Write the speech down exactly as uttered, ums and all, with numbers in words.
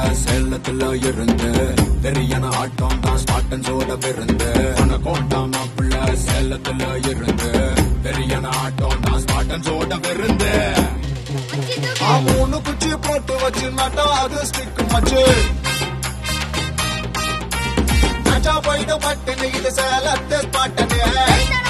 சேலத்துல இருந்து பெரியன ஆட்டம் தான் ஸ்பாட்டன்ஸோட விருந்து கோட்டா மாப்பிள்ள சேலத்துல இருந்து பெரியன ஆட்டம் தான் ஸ்பாட்டன்ஸோட விருந்து மூணு குச்சி போட்டு வச்சு நட்டா அது ஸ்டிக் மச்சு நச்சா போயிட்டு பட்டு இது சேலத்து ஸ்பாட்டனு